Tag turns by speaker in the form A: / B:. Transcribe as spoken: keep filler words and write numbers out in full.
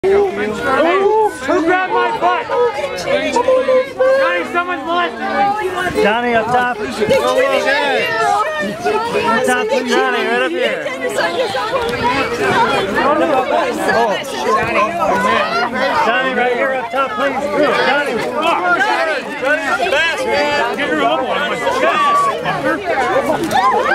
A: Who grabbed my butt? Johnny, someone's molesting me. Johnny, up top. Up top, please. Johnny, right up here. Johnny, right here up top, please. Johnny. Johnny's the best, man. Get her up on my chest, fucker.